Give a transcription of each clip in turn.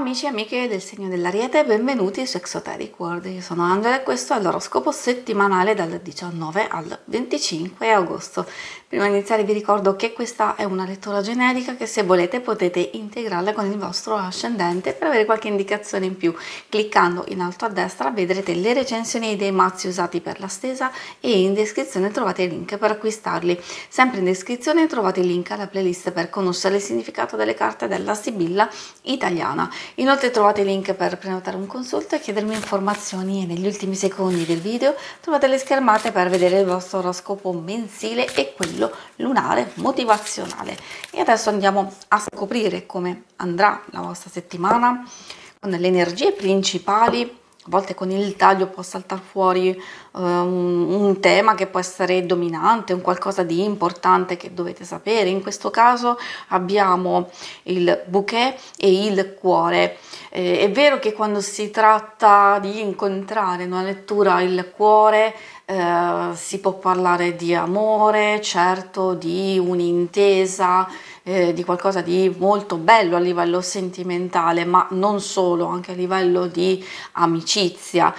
amici e amiche del segno dell'Ariete, benvenuti su Exoteric World. Io sono Angela e questo è l'oroscopo settimanale dal 19 al 25 agosto. Prima di iniziare vi ricordo che questa è una lettura generica che se volete potete integrarla con il vostro ascendente per avere qualche indicazione in più. Cliccando in alto a destra vedrete le recensioni dei mazzi usati per la stesa e in descrizione trovate il link per acquistarli. Sempre in descrizione trovate il link alla playlist per conoscere il significato delle carte della Sibilla italiana. Inoltre trovate il link per prenotare un consulto e chiedermi informazioni, e negli ultimi secondi del video trovate le schermate per vedere il vostro oroscopo mensile e quello lunare motivazionale. E adesso andiamo a scoprire come andrà la vostra settimana con le energie principali. A volte con il taglio può saltare fuori un tema che può essere dominante, un qualcosa di importante che dovete sapere. In questo caso abbiamo il bouquet e il cuore. È vero che quando si tratta di incontrare in una lettura il cuore si può parlare di amore, certo, di un'intesa, di qualcosa di molto bello a livello sentimentale, ma non solo, anche a livello di amicizia.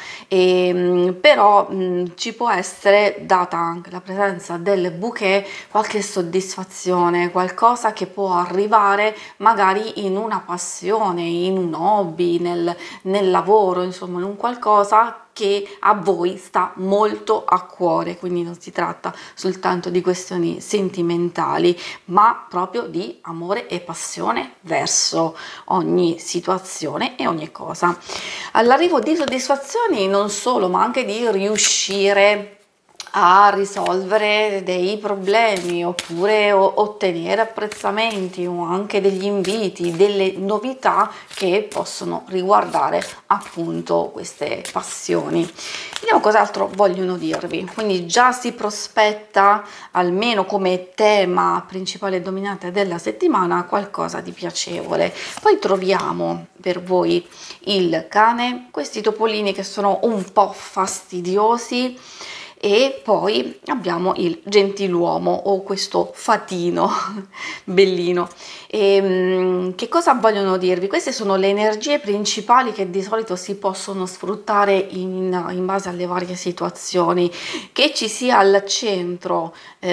Però ci può essere, data anche la presenza del bouquet, qualche soddisfazione, qualcosa che può arrivare magari in una passione, in un hobby, nel lavoro, insomma in un qualcosa che a voi sta molto a cuore. Quindi non si tratta soltanto di questioni sentimentali, ma proprio di amore e passione verso ogni situazione e ogni cosa. All'arrivo di soddisfazioni non solo, ma anche di riuscire a risolvere dei problemi oppure ottenere apprezzamenti o anche degli inviti, delle novità che possono riguardare appunto queste passioni. Vediamo cos'altro vogliono dirvi. Quindi già si prospetta, almeno come tema principale e dominante della settimana, qualcosa di piacevole. Poi troviamo per voi il cane, questi topolini che sono un po' fastidiosi, e poi abbiamo il gentiluomo o questo fatino bellino. Che cosa vogliono dirvi? Queste sono le energie principali che di solito si possono sfruttare in base alle varie situazioni. Che ci sia al centro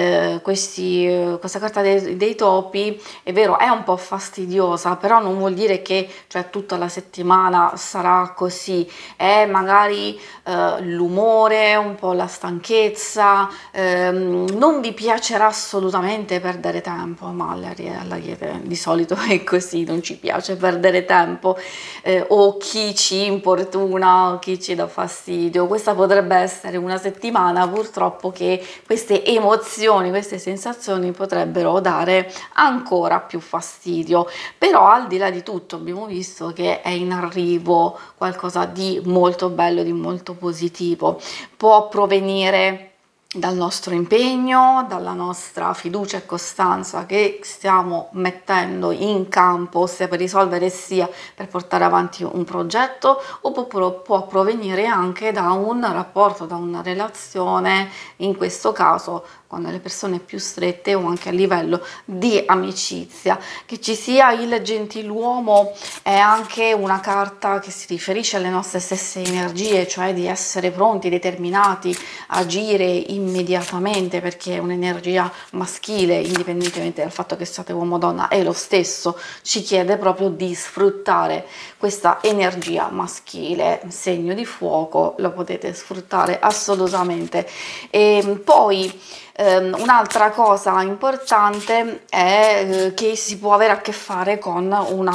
questa carta dei topi, è vero, è un po' fastidiosa, però non vuol dire che tutta la settimana sarà così. È magari l'umore, un po' la stanchezza, non vi piacerà assolutamente perdere tempo, ma all'Ariete di solito è così, non ci piace perdere tempo, o chi ci importuna o chi ci dà fastidio. Questa potrebbe essere una settimana purtroppo che queste emozioni, queste sensazioni potrebbero dare ancora più fastidio. Però al di là di tutto abbiamo visto che è in arrivo qualcosa di molto bello, di molto positivo. Può provenire dal nostro impegno, dalla nostra fiducia e costanza che stiamo mettendo in campo, sia per risolvere sia per portare avanti un progetto, oppure può provenire anche da un rapporto, da una relazione, in questo caso con le persone più strette o anche a livello di amicizia. Che ci sia il gentiluomo è anche una carta che si riferisce alle nostre stesse energie, cioè di essere pronti, determinati, agire immediatamente, perché è un'energia maschile, indipendentemente dal fatto che siate uomo o donna, è lo stesso, ci chiede proprio di sfruttare questa energia maschile. Segno di fuoco, lo potete sfruttare assolutamente. E poi un'altra cosa importante è che si può avere a che fare con una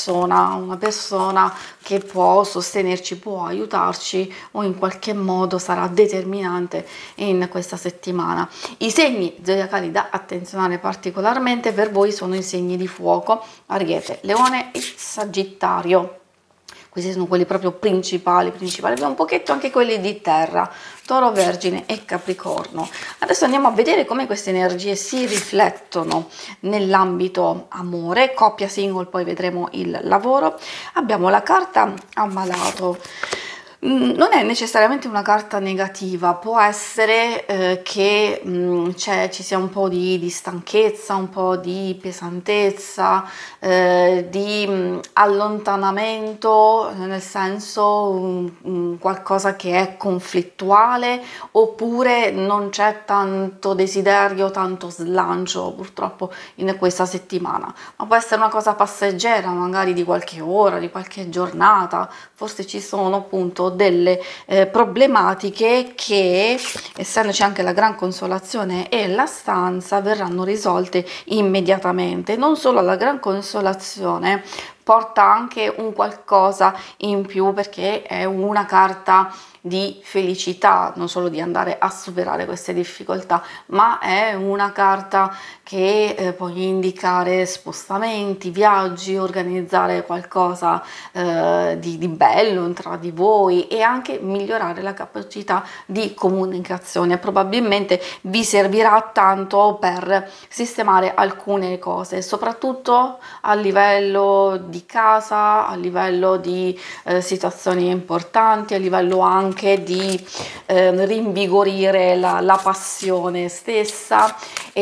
persona che può sostenerci, può aiutarci o in qualche modo sarà determinante in questa settimana. I segni zodiacali da attenzionare particolarmente per voi sono i segni di fuoco: Ariete, Leone e Sagittario. Questi sono quelli proprio principali, abbiamo un pochetto anche quelli di terra, Toro, Vergine e Capricorno. Adesso andiamo a vedere come queste energie si riflettono nell'ambito amore, coppia, single, poi vedremo il lavoro. Abbiamo la carta Ammalato. Non è necessariamente una carta negativa, può essere che ci sia un po' di stanchezza, un po' di pesantezza, di allontanamento, nel senso qualcosa che è conflittuale, oppure non c'è tanto desiderio, tanto slancio purtroppo in questa settimana, ma può essere una cosa passeggera, magari di qualche ora, di qualche giornata. Forse ci sono appunto delle problematiche che, essendoci anche la gran consolazione e la stanza, verranno risolte immediatamente. Non solo la gran consolazione porta anche un qualcosa in più, perché è una carta di felicità, non solo di andare a superare queste difficoltà, ma è una carta che può indicare spostamenti, viaggi, organizzare qualcosa di bello tra di voi, e anche migliorare la capacità di comunicazione. Probabilmente vi servirà tanto per sistemare alcune cose, soprattutto a livello di casa, a livello di situazioni importanti, a livello anche di rinvigorire la passione stessa,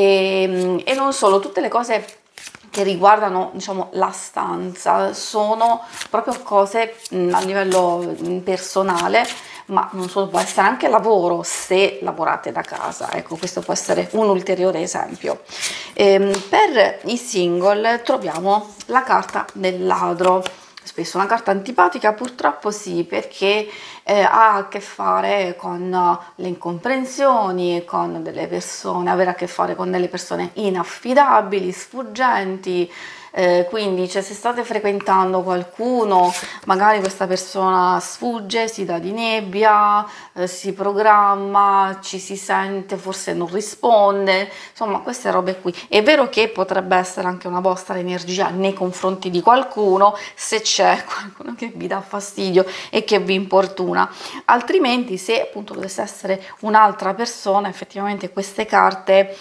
e non solo. Tutte le cose che riguardano, diciamo, la stanza sono proprio cose a livello personale, ma non solo, può essere anche lavoro se lavorate da casa. Ecco, questo può essere un ulteriore esempio. Per i single troviamo la carta del ladro. Spesso una carta antipatica, purtroppo sì, perché ha a che fare con le incomprensioni, con delle persone, avere a che fare con delle persone inaffidabili, sfuggenti. Quindi, cioè, se state frequentando qualcuno, magari questa persona sfugge, si dà di nebbia, si programma, ci si sente, forse non risponde, insomma queste robe qui. È vero che potrebbe essere anche una vostra energia nei confronti di qualcuno, se c'è qualcuno che vi dà fastidio e che vi importuna, altrimenti se appunto dovesse essere un'altra persona, effettivamente queste carte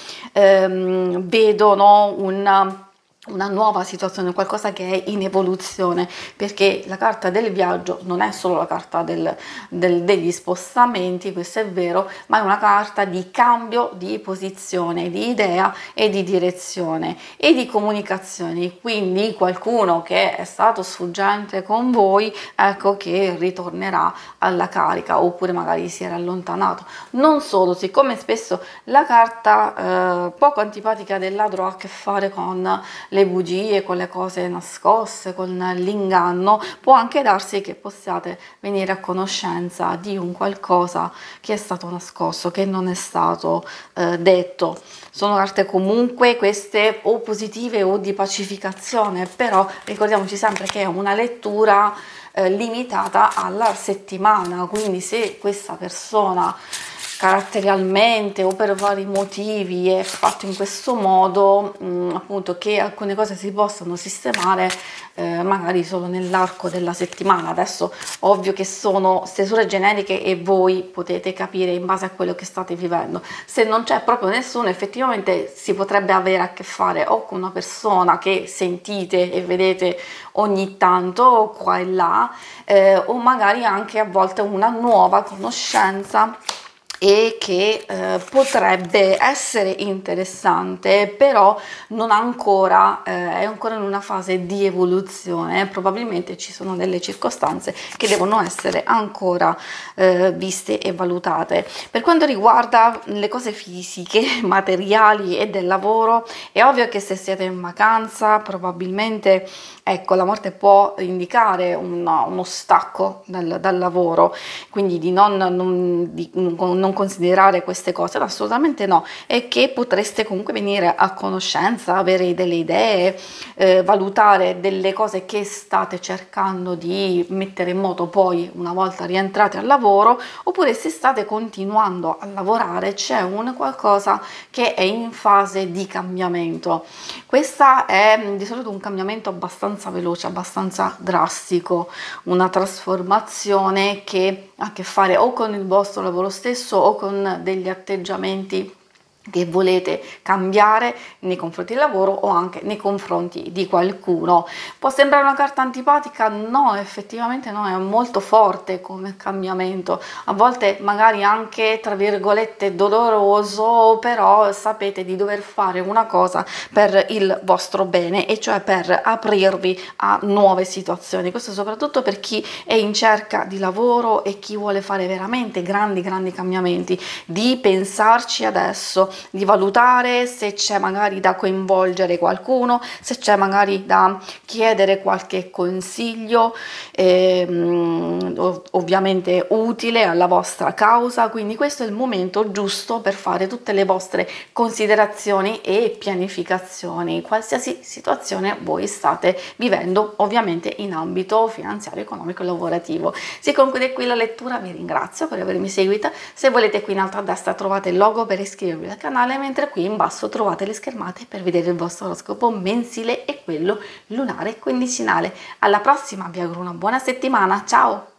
vedono una nuova situazione, qualcosa che è in evoluzione, perché la carta del viaggio non è solo la carta degli spostamenti, questo è vero, ma è una carta di cambio di posizione, di idea e di direzione e di comunicazioni. Quindi qualcuno che è stato sfuggente con voi, ecco che ritornerà alla carica, oppure magari si era allontanato. Non solo, siccome spesso la carta poco antipatica del ladro ha a che fare con le bugie, con le cose nascoste, con l'inganno, può anche darsi che possiate venire a conoscenza di un qualcosa che è stato nascosto, che non è stato detto. Sono carte comunque queste o positive o di pacificazione, però ricordiamoci sempre che è una lettura limitata alla settimana, quindi se questa persona caratterialmente o per vari motivi è fatto in questo modo, appunto, che alcune cose si possano sistemare magari solo nell'arco della settimana. Adesso ovvio che sono stesure generiche e voi potete capire in base a quello che state vivendo. Se non c'è proprio nessuno, effettivamente si potrebbe avere a che fare o con una persona che sentite e vedete ogni tanto qua e là, o magari anche a volte una nuova conoscenza e che potrebbe essere interessante, però non ancora, è ancora in una fase di evoluzione. Probabilmente ci sono delle circostanze che devono essere ancora viste e valutate. Per quanto riguarda le cose fisiche, materiali e del lavoro, è ovvio che se siete in vacanza probabilmente, ecco, la morte può indicare uno stacco dal lavoro, quindi di non considerare queste cose, assolutamente no, e che potreste comunque venire a conoscenza, avere delle idee, valutare delle cose che state cercando di mettere in moto poi una volta rientrate al lavoro, oppure se state continuando a lavorare c'è un qualcosa che è in fase di cambiamento. Questa è di solito un cambiamento abbastanza veloce, abbastanza drastico, una trasformazione che ha a che fare o con il vostro lavoro stesso o con degli atteggiamenti che volete cambiare nei confronti del lavoro o anche nei confronti di qualcuno. Può sembrare una carta antipatica? No, effettivamente no, è molto forte come cambiamento, a volte magari anche tra virgolette doloroso, però sapete di dover fare una cosa per il vostro bene, e cioè per aprirvi a nuove situazioni. Questo soprattutto per chi è in cerca di lavoro e chi vuole fare veramente grandi cambiamenti, di pensarci adesso, di valutare se c'è magari da coinvolgere qualcuno, se c'è magari da chiedere qualche consiglio, ovviamente utile alla vostra causa. Quindi questo è il momento giusto per fare tutte le vostre considerazioni e pianificazioni, qualsiasi situazione voi state vivendo, ovviamente in ambito finanziario, economico e lavorativo. Si conclude qui la lettura, vi ringrazio per avermi seguita. Se volete, qui in alto a destra trovate il logo per iscrivervi al canale, mentre qui in basso trovate le schermate per vedere il vostro oroscopo mensile e quello lunare quindicinale. Alla prossima, vi auguro una buona settimana, ciao!